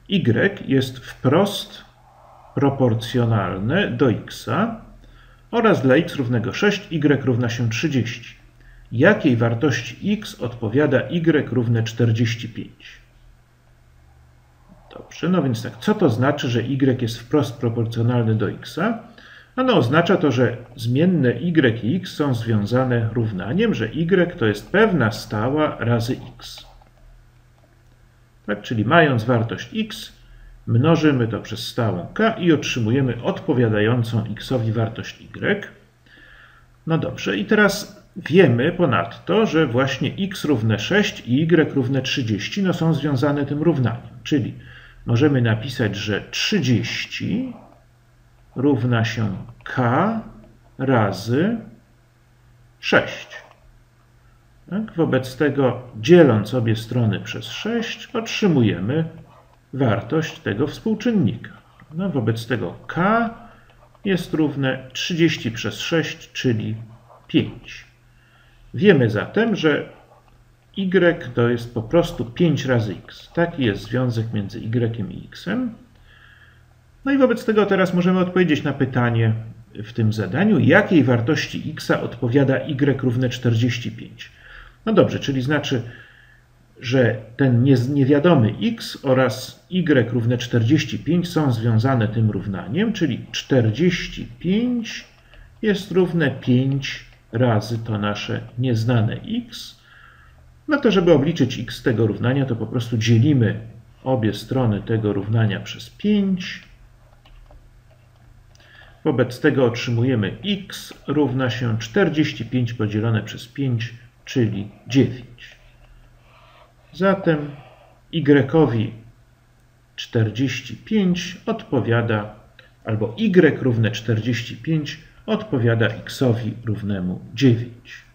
y jest wprost proporcjonalne do x oraz dla x równego 6 y równa się 30. Jakiej wartości x odpowiada y równe 45? Dobrze, no więc tak, co to znaczy, że y jest wprost proporcjonalny do x? Ano oznacza to, że zmienne y i x są związane równaniem, że y to jest pewna stała razy x. Tak, czyli mając wartość x, mnożymy to przez stałą k i otrzymujemy odpowiadającą xowi wartość y. No dobrze, i teraz wiemy ponadto, że właśnie x równe 6 i y równe 30 no są związane tym równaniem. Czyli możemy napisać, że 30 równa się k razy 6. Tak? Wobec tego, dzieląc obie strony przez 6, otrzymujemy wartość tego współczynnika. No, wobec tego k jest równe 30 przez 6, czyli 5. Wiemy zatem, że y to jest po prostu 5 razy x. Taki jest związek między y i x. No i wobec tego teraz możemy odpowiedzieć na pytanie w tym zadaniu, jakiej wartości x odpowiada y równe 45. No dobrze, czyli znaczy, że ten niewiadomy x oraz y równe 45 są związane tym równaniem, czyli 45 jest równe 5 razy to nasze nieznane x. No to żeby obliczyć x tego równania, to po prostu dzielimy obie strony tego równania przez 5. Wobec tego otrzymujemy x równa się 45 podzielone przez 5, czyli 9. Zatem y-owi 45 odpowiada, albo y równe 45 odpowiada x-owi równemu 9.